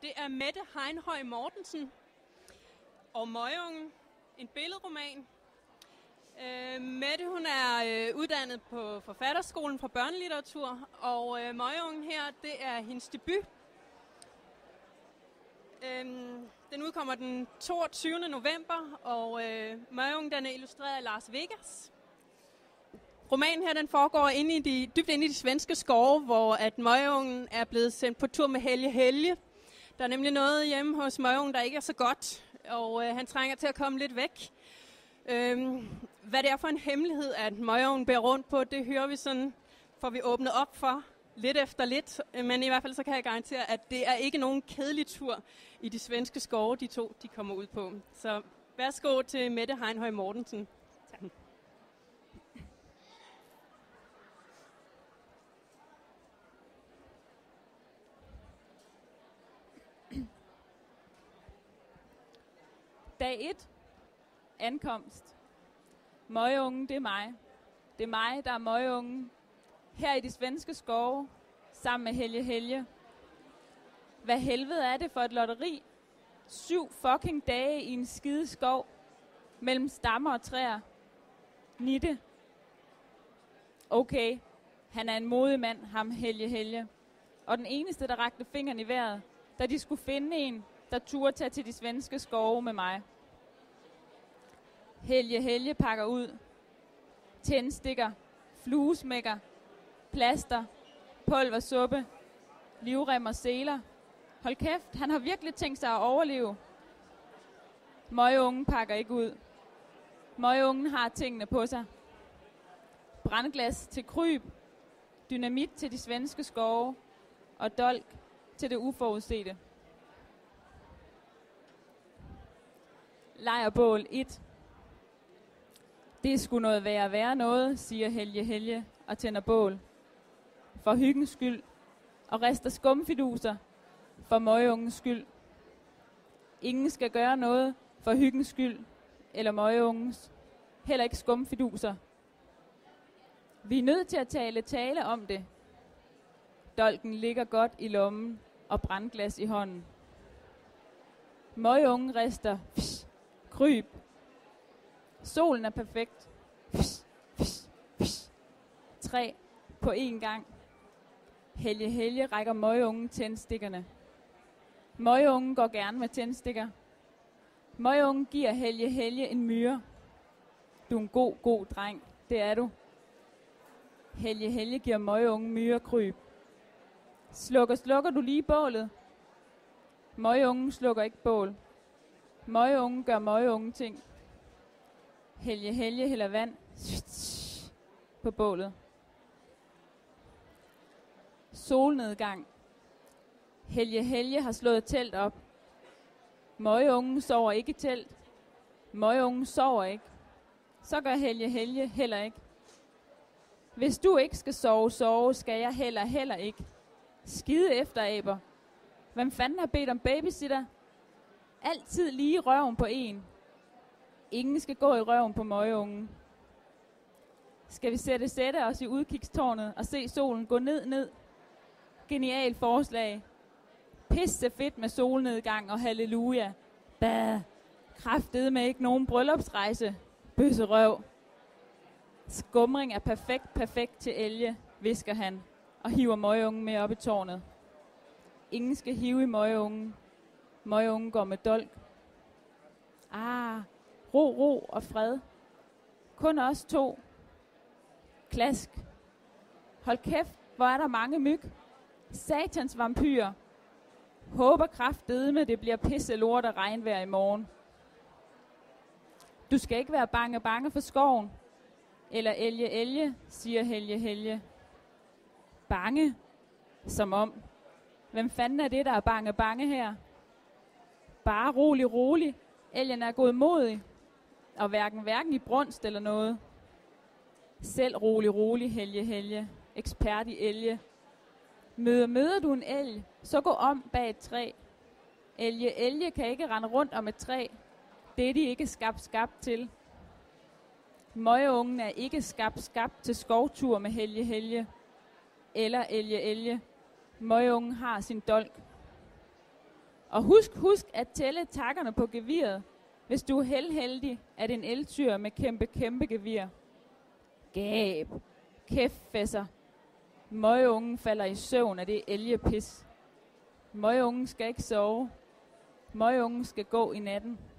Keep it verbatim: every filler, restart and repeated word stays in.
Det er Mette Heinhøj Mortensen og Møgeungen, en billedroman. Øh, Mette, hun er øh, uddannet på Forfatterskolen for børnelitteratur, og øh, Møgeungen her, det er hendes debut. Øh, den udkommer den toogtyvende november, og øh, Møgeungen, den er illustreret af Lars Vegas. Romanen her, den foregår inde i de, dybt inde i de svenske skove, hvor at Møgeungen er blevet sendt på tur med Helge Helge. Der er nemlig noget hjemme hos Møgeungen, der ikke er så godt, og øh, han trænger til at komme lidt væk. Øhm, hvad det er for en hemmelighed, at Møgeungen bærer rundt på, det hører vi sådan, får vi åbnet op for lidt efter lidt. Men i hvert fald så kan jeg garantere, at det er ikke nogen kedelig tur i de svenske skove, de to de kommer ud på. Så værsgo til Mette Heinhøj Mortensen. Tak. Dag et. Ankomst. Møgeungen, det er mig. Det er mig, der er Møgeungen. Her i de svenske skove, sammen med Helge Helge. Hvad helvede er det for et lotteri? Syv fucking dage i en skide skov. Mellem stammer og træer. Nitte. Okay, han er en modig mand, ham Helge Helge. Og den eneste, der rakte fingeren i vejret, da de skulle finde en, der turde tage til de svenske skove med mig. Helge Helge pakker ud. Tændstikker, fluesmækker, plaster, pulversuppe, livrem og seler. Hold kæft, han har virkelig tænkt sig at overleve. Møgeungen pakker ikke ud. Møgeungen har tingene på sig. Brandglas til kryb, dynamit til de svenske skove og dolk til det uforudsete. Lejrbål et. Det er sgu noget værre værre noget, siger Helge Helge og tænder bål. For hyggens skyld. Og rister skumfiduser for Møgeungens skyld. Ingen skal gøre noget for hyggens skyld eller Møgeungens. Heller ikke skumfiduser. Vi er nødt til at tale tale om det. Dolken ligger godt i lommen og brandglas i hånden. Møgeungen rister. Psh, kryb. Solen er perfekt. Psh, psh, psh. Tre på én gang. Helge Helge rækker Møgeungen tændstikkerne. Møgeungen går gerne med tændstikker. Møgeungen giver Helge Helge en myre. Du er en god, god dreng. Det er du. Helge Helge giver Møgeungen myrekryb. Slukker, slukker du lige bålet? Møgeungen slukker ikke bål. Møgeungen gør Møgeungen ting. Helge Helge hælder vand på bålet. Solnedgang. Helge Helge har slået telt op. Møgeungen sover ikke i telt. Møgeungen sover ikke. Så gør Helge Helge heller ikke. Hvis du ikke skal sove, sove, skal jeg heller heller ikke. Skide efter aber. Hvem fanden har bedt om babysitter? Altid lige røven på en. Ingen skal gå i røven på Møgeungen. Skal vi sætte sætte os i udkigstårnet og se solen gå ned, ned? Genial forslag. Pisse fedt med solnedgang og halleluja. Bah. Kraftede med ikke nogen bryllupsrejse. Bøsse røv. Skumring er perfekt, perfekt til elge, visker han og hiver Møgeungen med op i tårnet. Ingen skal hive i Møgeungen. Møgeungen går med dolk. Ah, ro, ro og fred. Kun os to. Klask. Hold kæft, hvor er der mange myg. Satans vampyrer. Håber kraftedeme, det bliver pisse lort og regnvejr i morgen. Du skal ikke være bange bange for skoven. Eller elge elge, siger Helge Helge. Bange? Som om. Hvem fanden er det, der er bange bange her? Bare rolig, rolig. Elgen er godmodig. Og hverken, hverken i brunst eller noget. Selv rolig, rolig, Helge Helge. Ekspert i elge. Møder, møder du en elg, så gå om bag et træ. Elge elge kan ikke rende rundt om et træ. Det er de ikke skabt skabt til. Møgeungen er ikke skabt skabt til skovtur med Helge Helge. Eller elge elge. Møgeungen har sin dolk. Og husk, husk at tælle takkerne på geviret, hvis du er heldig, at en eltyr med kæmpe, kæmpe gevir. Gab. Kæft, fæsser. Møgungen falder i søvn af det elgepis. Møgungen skal ikke sove. Møgungen skal gå i natten.